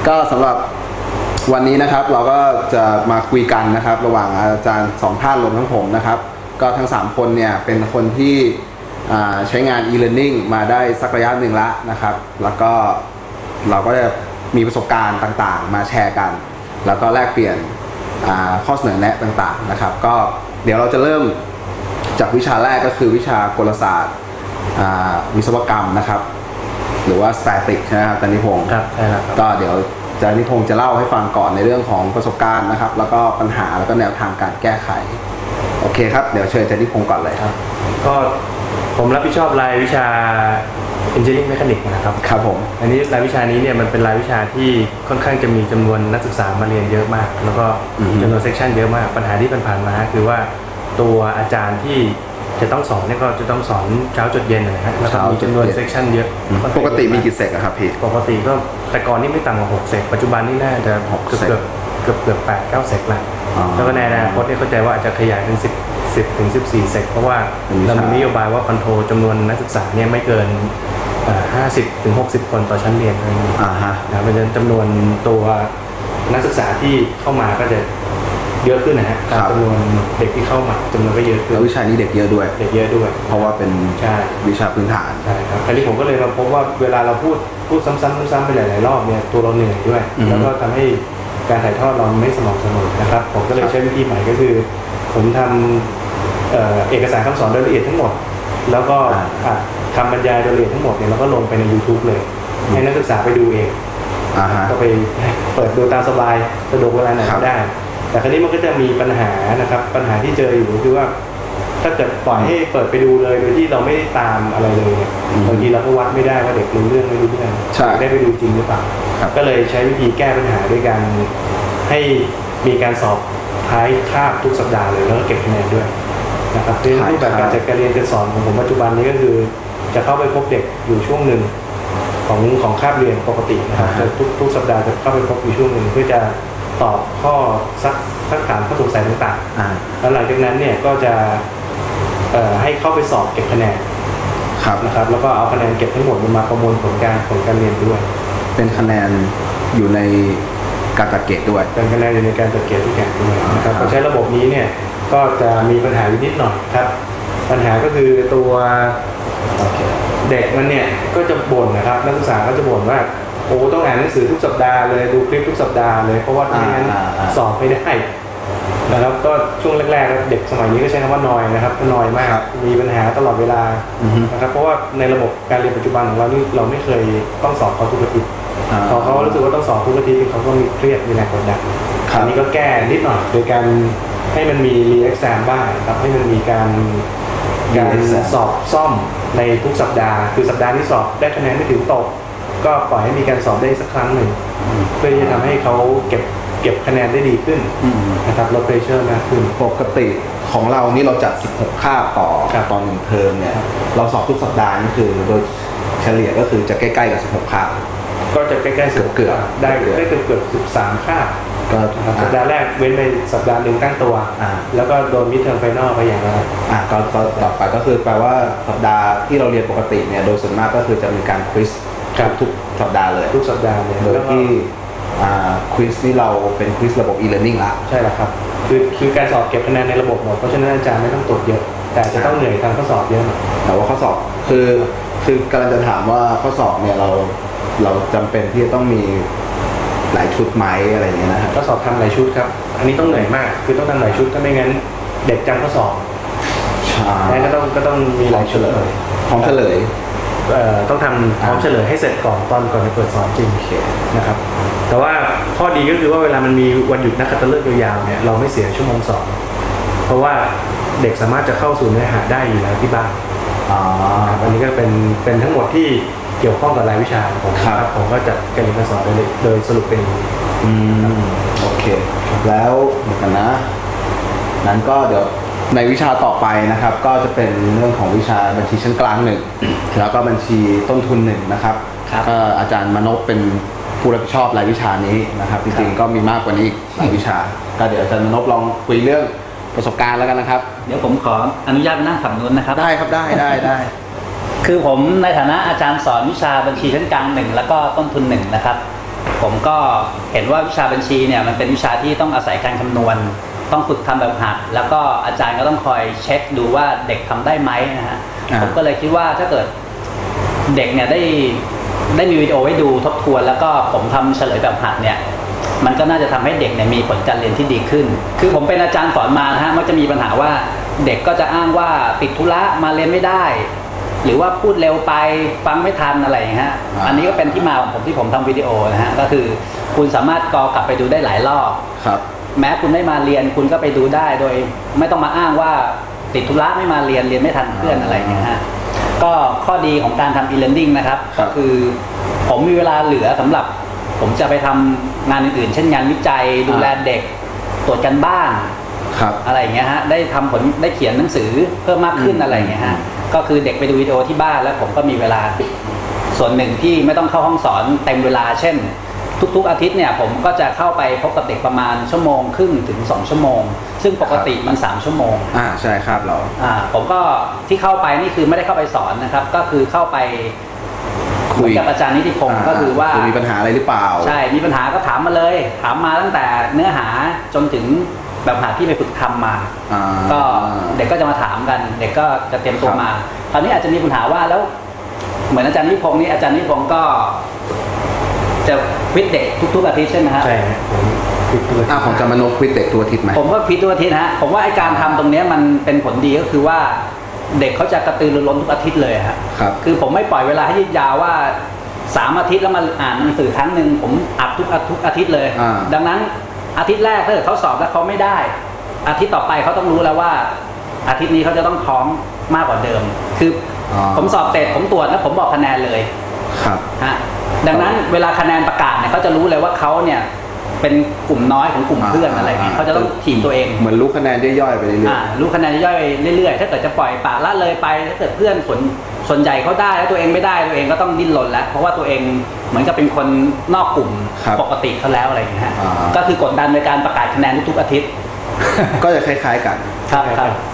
ก็สำหรับวันนี้นะครับเราก็จะมาคุยกันนะครับระหว่างอาจารย์2ท่านรวมทั้งผมนะครับก็ทั้ง3คนเนี่ยเป็นคนที่ใช้งาน e-learning มาได้สักระยะหนึ่งแล้วนะครับแล้วก็เราก็จะมีประสบการณ์ต่างๆมาแชร์กันแล้วก็แลกเปลี่ยนข้อเสนอแนะต่างๆนะครับก็เดี๋ยวเราจะเริ่มจากวิชาแรกก็คือวิชากลศาสตร์วิศวกรรมนะครับหรือว่า static นะครับอาจารย์นิพงศ์ครับใช่ครับก็เดี๋ยวอาจารย์นิพงศ์จะเล่าให้ฟังก่อนในเรื่องของประสบการณ์นะครับแล้วก็ปัญหาแล้วก็แนวทางการแก้ไขโอเคครับเดี๋ยวเชิญอาจารย์นิพงศ์ก่อนเลยครับก็ผมรับผิดชอบรายวิชา Engineering Mechanics นะครับครับผมอันนี้รายวิชานี้เนี่ยมันเป็นรายวิชาที่ค่อนข้างจะมีจำนวนนักศึกษามาเรียนเยอะมากแล้วก็จำนวนเซกชันเยอะมากปัญหาที่ผ่านมาคือว่าตัวอาจารย์ที่จะต้องสอนเนี่ยก็จะต้องสอนเช้าจดเย็นนะฮะแล้วก็มีจำนวนเซกชันเยอะปกติมีกี่เซกครับพี่ปกติก็แต่ก่อนนี่ไม่ต่ำกว่า6เซกปัจจุบันนี่น่าจะเกือบ8-9เซกละแล้วก็ในอนาคตเนี่ยเข้าใจว่าอาจจะขยายเป็น10ถึง14เซกเพราะว่าเรามีนโยบายว่าคอนโทรลจำนวนนักศึกษาเนี่ยไม่เกิน50ถึง60คนต่อชั้นเรียนนะเพราะฉะนั้นจำนวนตัวนักศึกษาที่เข้ามาก็จะเยอะขึ้นนะฮะจำนวนเด็กที่เข้ามาจำนวนก็เยอะขึ้นแล้ววิชานี้เด็กเยอะด้วยเพราะว่าเป็นวิชาพื้นฐานใช่ครับคราวนี้ผมก็เลยมาพบว่าเวลาเราพูดซ้ำๆไปหลายๆรอบเนี่ยตัวเราเหนื่อยด้วยแล้วก็ทำให้การถ่ายทอดเราไม่สม่ำเสมอนะครับผมก็เลยใช้วิธีใหม่ก็คือผมทำเอกสารคำสอนโดยละเอียดทั้งหมดแล้วก็คำบรรยายโดยละเอียดทั้งหมดเนี่ยเราก็ลงไปใน YouTube เลยให้นักศึกษาไปดูเองก็ไปเปิดดูตามสบายสะดวกเวลาไหนก็ได้แต่คราวนี้มันก็จะมีปัญหานะครับปัญหาที่เจออยู่คือว่าถ้าเกิดปล่อยให้เปิดไปดูเลยโดยที่เราไม่ได้ตามอะไรเลยเนี่ยบางทีเราก็วัดไม่ได้ว่าเด็กรู้เรื่องไม่รู้เรื่องได้ไปดูจริงหรือเปล่าก็เลยใช้วิธีแก้ปัญหาด้วยการให้มีการสอบท้ายคาบทุกสัปดาห์เลยแล้วก็เก็บคะแนนด้วยนะครับในรูปแบบการจัดการเรียนการสอนของผมปัจจุบันนี้ก็คือจะเข้าไปพบเด็กอยู่ช่วงหนึ่งของคาบเรียนปกตินะครับจะทุกสัปดาห์จะเข้าไปพบอยู่ช่วงหนึ่งเพื่อจะตอบข้อซักถามข้อสงสัยต่างๆแล้วหลังจากนั้นเนี่ยก็จะให้เข้าไปสอบเก็บคะแนนนะครับแล้วก็เอาคะแนนเก็บทั้งหมดมาประมวลผลการเรียนด้วยเป็นคะแนนอยู่ในการจัดเกรดด้วยเป็นคะแนนอยู่ในการจัดเกรดที่แข่งด้วยนะครับพอใช้ระบบนี้เนี่ยก็จะมีปัญหานิดหน่อยครับปัญหาก็คือตัวเด็กมันเนี่ยก็จะบ่นนะครับนักศึกษาก็จะบ่นว่าโอ้ต้องอ่านหนังสือทุกสัปดาห์เลยดูคลิปทุกสัปดาห์เลยเพราะว่าไม่งั้นสอบไม่ได้นะครับก็ช่วงแรกๆเด็กสมัยนี้ก็ใช้คำว่านอยนะครับนอยมากมีปัญหาตลอดเวลานะครับเพราะว่าในระบบการเรียนปัจจุบันของเรานี่เราไม่เคยต้องสอบเขาทุกอาทิตย์พอเขารู้สึกว่าต้องสอบทุกอาทิตย์เขาก็มีเครียดมีแรงกดดันอันนี้ก็แก้นิดหน่อยโดยการให้มันมีรีเอ็กซามบ้างครับให้มันมีการสอบซ่อมในทุกสัปดาห์คือสัปดาห์ที่สอบได้คะแนนไม่ถึงตกก็ปล่อยให้มีการสอบได้สักครั้งหนึ่งเพื่อที่จะทำให้เขาเก็บคะแนนได้ดีขึ้นนะครับลดเพรสเชอร์มากขึ้นปกติของเรานี่เราจัด16คาบต่อ1เทอมเนี่ยเราสอบทุกสัปดาห์นี่คือโดยเฉลี่ยก็คือจะใกล้ๆกับ16คาบก็จะใกล้ๆเกือบได้เกือบ13คาบก็สัปดาห์แรกเว้นไปสัปดาห์หนึ่งตั้งตัวแล้วก็โดนมิดเทอมไฟนอลไปอย่างไรก็ต่อไปก็คือแปลว่าสัปดาห์ที่เราเรียนปกติเนี่ยโดยส่วนมากก็คือจะมีการควิสทุกสัปดาห์เลยทุกสัปดาห์เลยโดยที่ควิสนี่เราเป็นควิสระบบ e-learning ละใช่แล้วครับคือการสอบเก็บคะแนนในระบบหมดเพราะฉะนั้นอาจารย์ไม่ต้องตรวจเยอะแต่จะต้องเหนื่อยทางข้อสอบเยอะหน่อยแต่ว่าข้อสอบคือกำลังจะถามว่าข้อสอบเนี่ยเราจำเป็นที่จะต้องมีหลายชุดไหมอะไรอย่างเงี้ยนะครับข้อสอบทำหลายชุดครับอันนี้ต้องเหนื่อยมากคือต้องทำหลายชุดถ้าไม่งั้นเด็กจำข้อสอบใช่ก็ต้องมีหลายชุดเลยพร้อมเฉลยต้องทำพร้อมเฉลยให้เสร็จก่อนจะเปิดสอนจริงนะครับแต่ว่าข้อดีก็คือว่าเวลามันมีวันหยุดนักขัตฤกษ์ยาวๆเนี่ยเราไม่เสียชั่วโมงสอนเพราะว่าเด็กสามารถจะเข้าสู่เนื้อหาได้อยู่แล้วที่บ้านอันนี้ก็เป็นทั้งหมดที่เกี่ยวข้องกับรายวิชาผมก็จัดการเรียนการสอนโดยสรุปเป็นโอเคแล้วเหมือนกันนะนั้นก็เดี๋ยวในวิชาต่อไปนะครับก็จะเป็นเรื่องของวิชาบัญชีชั้นกลาง1แล้วก็บัญชีต้นทุน1นะครับก็อาจารย์มนพเป็นผู้รับผิดชอบรายวิชานี้นะครับจริงๆก็มีมากกว่านี้รายวิชาก็เดี๋ยวอาจารย์มนพลองคุยเรื่องประสบการณ์แล้วกันนะครับเดี๋ยวผมขออนุญาตไปนั่งฝั่งนู้นนะครับได้ครับได้คือผมในฐานะอาจารย์สอนวิชาบัญชีชั้นกลาง1แล้วก็ต้นทุน1นะครับผมก็เห็นว่าวิชาบัญชีเนี่ยมันเป็นวิชาที่ต้องอาศัยการคำนวณต้องฝึกทำแบบหัดแล้วก็อาจารย์ก็ต้องคอยเช็คดูว่าเด็กทำได้ไหมนะฮะผมก็เลยคิดว่าถ้าเกิดเด็กเนี่ยได้มีวิดีโอให้ดูทบทวนแล้วก็ผมทำเฉลยแบบหัดเนี่ยมันก็น่าจะทำให้เด็กเนี่ยมีผลการเรียนที่ดีขึ้นคือผมเป็นอาจารย์สอนมานะฮะมักจะมีปัญหาว่าเด็กก็จะอ้างว่าติดธุระมาเรียนไม่ได้หรือว่าพูดเร็วไปฟังไม่ทันอะไรอย่างเงี้ยอันนี้ก็เป็นที่มาของผมที่ผมทำวิดีโอนะฮะก็คือคุณสามารถกลับไปดูได้หลายรอบครับแม้คุณไม่มาเรียนคุณก็ไปดูได้โดยไม่ต้องมาอ้างว่าติดธุระไม่มาเรียนไม่ทันเพื่อนอะไรอย่างเงี้ยฮะก็ข้อดีของการทำ e-learning นะครับก็คือผมมีเวลาเหลือสำหรับผมจะไปทำงานอื่นๆเช่นงานวิจัยดูแลเด็กตรวจการบ้านอะไรอย่างเงี้ยฮะได้เขียนหนังสือเพิ่มมากขึ้นอะไรอย่างเงี้ยฮะก็คือเด็กไปดูวิดีโอที่บ้านแล้วผมก็มีเวลาส่วนหนึ่งที่ไม่ต้องเข้าห้องสอนเต็มเวลาเช่นทุกๆอาทิตย์เนี่ยผมก็จะเข้าไปพบกับเด็กประมาณ1.5 ชั่วโมงถึง2 ชั่วโมงซึ่งปกติมัน3 ชั่วโมงใช่ครับเราผมก็ที่เข้าไปนี่คือไม่ได้เข้าไปสอนนะครับก็คือเข้าไปคุยกับอาจารย์นิติพงศ์ก็คือว่ามีปัญหาอะไรหรือเปล่าใช่มีปัญหาก็ถามมาเลยถามมาตั้งแต่เนื้อหาจนถึงแบบหาที่ไปฝึกทำมาก็เด็กก็จะมาถามกันเด็กก็จะเตรียมตัวมาคราวนี้อาจจะมีปัญหาว่าแล้วเหมือนอาจารย์นิติพงศ์นี่อาจารย์นิติพงศ์ก็จะควิดเด็กทุกๆอาทิตย์ใช่ไหมครับใช่ผมจะมานพควิดเด็กทุกอาทิตย์ไหมผมก็ควิดทุกอาทิตย์ฮะผมว่าไอการทำตรงนี้มันเป็นผลดีก็คือว่าเด็กเขาจะกระตือรือร้นทุกอาทิตย์เลยครับคือผมไม่ปล่อยเวลาให้ยืดยาวว่า3 อาทิตย์แล้วมาอ่านหนังสือครั้งหนึ่งผมอัดทุกอาทิตย์เลยดังนั้นอาทิตย์แรกถ้าเกิดเขาสอบแล้วเขาไม่ได้อาทิตย์ต่อไปเขาต้องรู้แล้วว่าอาทิตย์นี้เขาจะต้องพร้อมมากกว่าเดิมคือผมสอบเสร็จผมตรวจแล้วผมบอกคะแนนเลยครับฮะดังนั้นเวลาคะแนนประกาศเนี่ยเขาจะรู้เลยว่าเขาเนี่ยเป็นกลุ่มน้อยของกลุ่มเพื่อนอะไรเงี้ยเขาจะต้องถีบตัวเองเหมือนรู้คะแนนย่อยๆไปเรื่อยๆรู้คะแนนย่อยๆเรื่อยๆถ้าเกิดจะปล่อยปละละเลยไปถ้าเกิดเพื่อนส่วนใหญ่เขาได้แล้วตัวเองไม่ได้ตัวเองก็ต้องดิ้นรนแล้วเพราะว่าตัวเองเหมือนกับเป็นคนนอกกลุ่มปกติเขาแล้วอะไรอย่างเงี้ยก็คือกดดันในการประกาศคะแนนทุกอาทิตย์ก็จะคล้ายๆกันครับ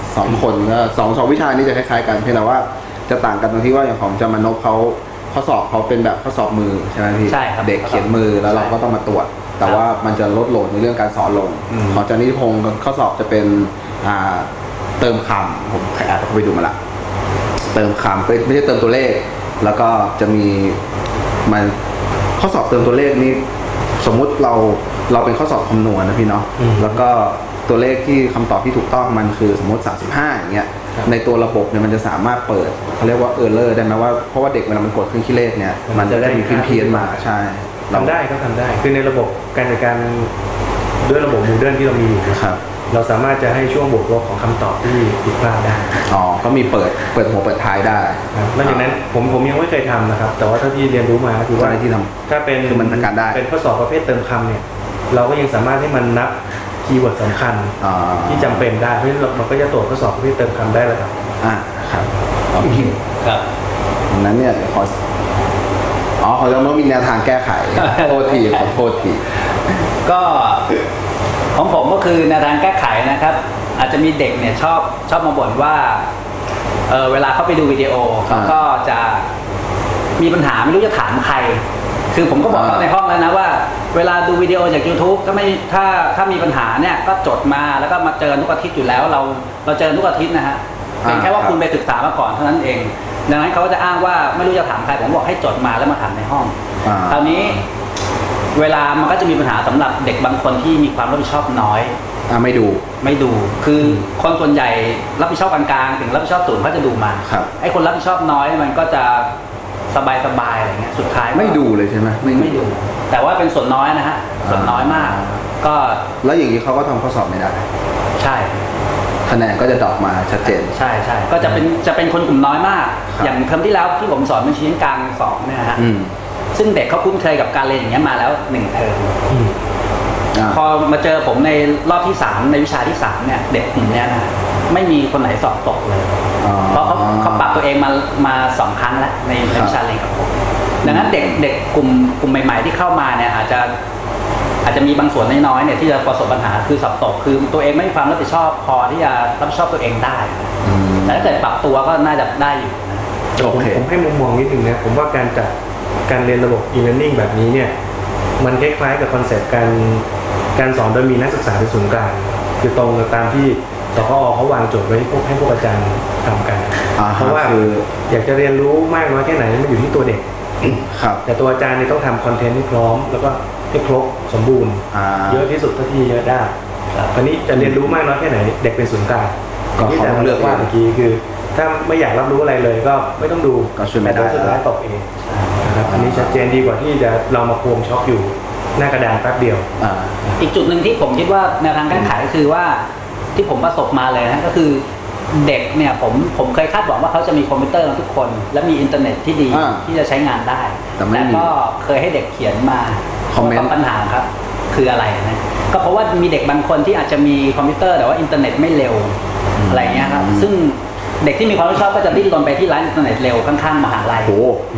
2 คนก็สองวิชานี้จะคล้ายๆกันเพียงแต่ว่าจะต่างกันตรงที่ว่าอย่างของจามานพเขาข้อสอบเขาเป็นแบบข้อสอบมือใช่ไหมพี่เด็กเขียนมือแล้วเราก็ต้องมาตรวจแต่ว่ามันจะลดโหลดในเรื่องการสอนลงของอาจารย์นิติพงศ์ข้อสอบจะเป็นเติมคำผมแอบเข้าไปดูมาละเติมคำไม่ใช่เติมตัวเลขแล้วก็จะมีมันข้อสอบเติมตัวเลขนี้สมมุติเราเป็นข้อสอบคำนวณนะพี่เนาะแล้วก็ตัวเลขที่คำตอบที่ถูกต้องมันคือสมมติ35อย่างเงี้ยในตัวระบบเนี่ยมันจะสามารถเปิดเขาเรียกว่าerrorได้ไหมว่าเพราะว่าเด็กเวลามันกดเครื่องคิดเลขเนี่ยมันจะได้มีเพี้ยนมาใช่ทำได้ก็ทำได้คือในระบบการจัดการด้วยระบบ Moodle ที่เรามีอยู่ครับเราสามารถจะให้ช่วงบวกลบของคำตอบที่ผิดพลาดได้ก็มีเปิดหัวเปิดท้ายได้นอกจากนั้นผมยังไม่เคยทำนะครับแต่ว่าเท่าที่เรียนรู้มาคือว่าที่ทำถ้าเป็นมันการได้เป็นข้อสอบประเภทเติมคำเนี่ยเราก็ยังสามารถให้มันนับคีย์เวิร์ดสำคัญที่จำเป็นได้เพราะฉะนั้นมันก็จะตรวจข้อสอบประเภทเติมคำได้เลยครับครับครับนั้นเนี่ยขอจะมีแนวทางแก้ไขขอโทษทีก็ของผมก็คือแนวทางแก้ไขนะครับอาจจะมีเด็กเนี่ยชอบมาบ่นว่าเวลาเขาไปดูวิดีโอเขาก็จะมีปัญหาไม่รู้จะถามใครคือผมก็บอกเขาในห้องแล้วนะว่าเวลาดูวิดีโอจาก YouTube ถ้ามีปัญหาเนี่ยก็จดมาแล้วก็มาเจอทุกอาทิตย์อยู่แล้วเราเจอทุกอาทิตย์นะฮะเป็นแค่ว่าคุณไปศึกษามาก่อนเท่านั้นเองดังนั้นเขาก็จะอ้างว่าไม่รู้จะถามใครผมบอกให้จดมาแล้วมาถามในห้องคราวนี้เวลามันก็จะมีปัญหาสำหรับเด็กบางคนที่มีความรับผิดชอบน้อยไม่ดูคือคนส่วนใหญ่รับผิดชอบกลางๆถึงรับผิดชอบสูงเขาจะดูมาไอ้คนรับผิดชอบน้อยมันก็จะสบายอะไรเงี้ยสุดท้ายไม่ดูเลยใช่ไหมไม่ดูแต่ว่าเป็นส่วนน้อยนะฮะส่วนน้อยมากก็แล้วอย่างนี้เขาก็ทำข้อสอบไม่ได้ใช่คะแนนก็จะดรอปมาชัดเจนใช่ก็จะเป็นคนกลุ่มน้อยมากอย่างเทอมที่แล้วที่ผมสอนบัญชีกลาง2เนี่ยฮะซึ่งเด็กเขาคุ้นเคยกับการเรียนอย่างเงี้ยมาแล้ว1 เทอมพอมาเจอผมในรอบที่3ในวิชาที่3เนี่ยเด็กกลุ่มนี้นะไม่มีคนไหนสอบตกเลยเพราะเขาปรับตัวเองมา2 ครั้งแล้วในวิชาเรียนกับผมดังนั้นเด็กกลุ่มใหม่ๆที่เข้ามาเนี่ยอาจจะมีบางส่วนน้อยๆเนี่ยที่จะประสบปัญหาคือสอบตกคือตัวเองไม่มีความรับผิดชอบพอที่จะรับผิดชอบตัวเองได้แต่ถ้าเกิดปรับตัวก็น่าจะได้อยู่นะผมให้มุมมองนิดนึงนะผมว่าการเรียนระบบ e-learning แบบนี้เนี่ยมันคล้ายๆกับคอนเซปต์การสอนโดยมีนักศึกษาเป็นศูนย์กลางคือตรงกับตามที่สคอเขาวางโจทย์ไว้ให้พวกอาจารย์ทำกันเพราะว่าอยากจะเรียนรู้มากน้อยแค่ไหนมันอยู่ที่ตัวเด็กครับแต่ตัวอาจารย์นี่ต้องทำคอนเทนต์ให้พร้อมแล้วก็ให้ครบสมบูรณ์เยอะที่สุดเท่าที่เยอะได้คราวนี้จะเรียนรู้มากน้อยแค่ไหนเด็กเป็นศูนย์กลางที่อาจารย์เลือกว่าเมื่อกี้คือถ้าไม่อยากรับรู้อะไรเลยก็ไม่ต้องดูแต่โดยสุดท้ายตกเองนะครับอันนี้ชัดเจนดีกว่าที่จะเรามาโคมช็อกอยู่หน้ากระดานแป๊บเดียวอีกจุดหนึ่งที่ผมคิดว่าแนวทางการขายก็คือว่าที่ผมประสบมาเลยนะก็คือเด็กเนี่ยผมเคยคาดหวังว่าเขาจะมีคอมพิวเตอร์ทุกคนและมีอินเทอร์เน็ตที่ดีที่จะใช้งานได้แต่ก็เคยให้เด็กเขียนมาคอมเมนต์ปัญหาครับคืออะไรนะก็เพราะว่ามีเด็กบางคนที่อาจจะมีคอมพิวเตอร์แต่ว่าอินเทอร์เน็ตไม่เร็วอะไรเงี้ยครับซึ่งเด็กที่มีความชอบก็จะดิ้นรนไปที่ร้านอินเทอร์เน็ตเร็วข้างๆมหาลัย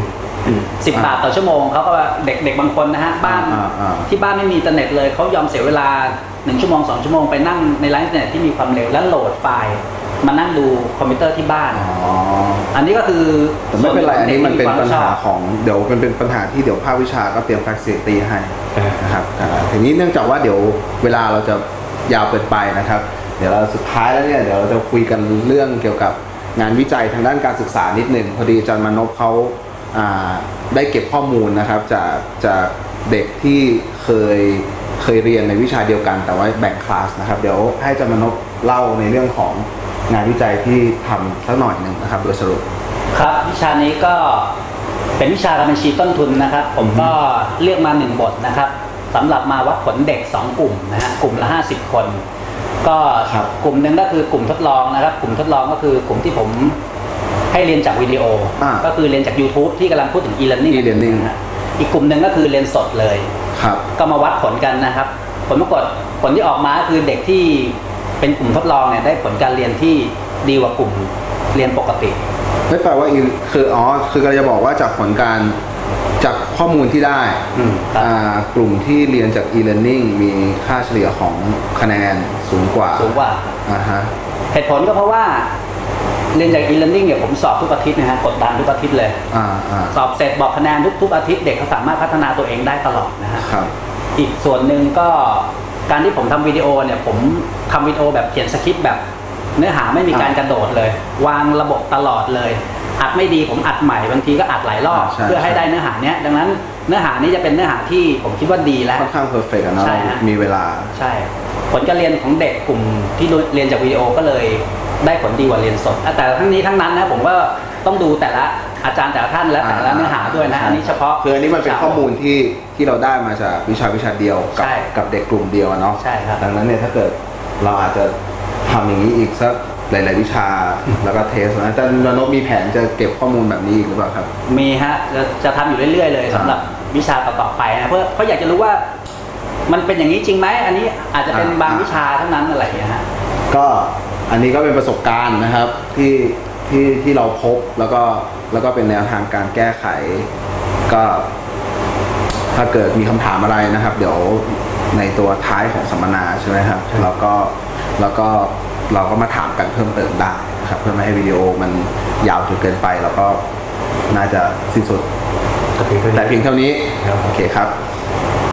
10 บาทต่อชั่วโมงเขาก็เด็กบางคนนะฮะบ้านที่บ้านไม่มีอินเทอร์เน็ตเลยเขายอมเสียเวลา1 ชั่วโมง 2 ชั่วโมงไปนั่งในร้านอินเทอร์เน็ตที่มีความเร็วแล้วโหลดไฟล์มานั่งดูคอมพิวเตอร์ที่บ้านอันนี้ก็คือแต่ไม่เป็นไรอันนี้มันเป็นปัญหาของเดี๋ยวเป็นปัญหาที่เดี๋ยวภาควิชาก็เตรียม facility ให้นะครับทีนี้เนื่องจากว่าเดี๋ยวเวลาเราจะยาวเกินไปนะครับเดี๋ยวเราสุดท้ายแล้วเนี่ยเดี๋ยวเราจะคุยกันเรื่องเกี่ยวกับงานวิจัยทางด้านการศึกษานิดหนึ่งพอดีอาจารย์มานพเขาได้เก็บข้อมูลนะครับจากเด็กที่เคยเรียนในวิชาเดียวกันแต่ว่าแบ่งคลาสนะครับเดี๋ยวให้อาจารย์มานพเล่าในเรื่องของงานวิจัยที่ทำสักหน่อยหนึ่งนะครับโดยสรุปครับวิชานี้ก็เป็นวิชาการบัญชีต้นทุนนะครับผมก็เลือกมา1 บทนะครับสำหรับมาวัดผลเด็ก2 กลุ่มนะฮะกลุ่มละ50 คนก็กลุ่มหนึ่งก็คือกลุ่มทดลองนะครับกลุ่มทดลองก็คือกลุ่มที่ผมให้เรียนจากวิดีโอก็คือเรียนจาก YouTube ที่กำลังพูดถึง e-learning นะฮะอีกกลุ่มหนึ่งก็คือเรียนสดเลยก็มาวัดผลกันนะครับผลปรากฏผลที่ออกมาคือเด็กที่เป็นกลุ่มทดลองเนี่ยได้ผลการเรียนที่ดีกว่ากลุ่มเรียนปกติไม่แปลว่าคือเราจะบอกว่าจากผลการจากข้อมูลที่ได้กลุ่มที่เรียนจาก e-learning มีค่าเฉลี่ยของคะแนนสูงกว่าเหตุผลก็เพราะว่าเรียนจาก e-learning เนี่ยผมสอบทุกอาทิตย์นะฮะกดดันทุกอาทิตย์เลยสอบเสร็จบอกคะแนนทุกอาทิตย์เด็กเขาสามารถพัฒนาตัวเองได้ตลอดนะฮะอีกส่วนหนึ่งก็การที่ผมทำวิดีโอเนี่ยผมทำวิดีโอแบบเขียนสคริปต์แบบเนื้อหาไม่มีการกระโดดเลยวางระบบตลอดเลยอัดไม่ดีผมอัดใหม่บางทีก็อัดหลายรอบเพื่อให้ได้เนื้อหาเนี้ยดังนั้นเนื้อหานี้จะเป็นเนื้อหาที่ผมคิดว่าดีแล้วค่อนข้างเพอร์เฟกต์นะมีเวลาใช่ผลการเรียนของเด็กกลุ่มที่เรียนจากวิดีโอก็เลยได้ผลดีกว่าเรียนสดแต่ทั้งนี้ทั้งนั้นนะผมก็ต้องดูแต่ละอาจารย์แต่ละท่านและแต่ละเนื้อหาด้วยนะอันนี้เฉพาะคืออันนี้มันเป็นข้อมูลที่เราได้มาจากวิชาเดียวกับเด็กกลุ่มเดียวเนาะใช่ครับดังนั้นเนี่ยถ้าเกิดเราอาจจะทำอย่างนี้อีกสักหลายๆวิชาแล้วก็เทสนะอาจารย์มานพมีแผนจะเก็บข้อมูลแบบนี้อีกหรือเปล่าครับมีฮะจะทำอยู่เรื่อยๆเลยสำหรับวิชาต่อๆไปนะเพราะอยากจะรู้ว่ามันเป็นอย่างนี้จริงไหมอันนี้อาจจะเป็นบางวิชาเท่านั้นอะไรอย่างเงี้ยฮะก็อันนี้ก็เป็นประสบการณ์นะครับที่เราพบแล้วก็เป็นแนวทางการแก้ไขก็ถ้าเกิดมีคำถามอะไรนะครับเดี๋ยวในตัวท้ายของสัมมนาใช่ไหมครับแล้วก็เราก็มาถามกันเพิ่มเติมได้นะครับเพื่อไม่ให้วิดีโอมันยาวจนเกินไปแล้วก็น่าจะสิ้นสุดแต่เพียงเท่านี้โอเคครับ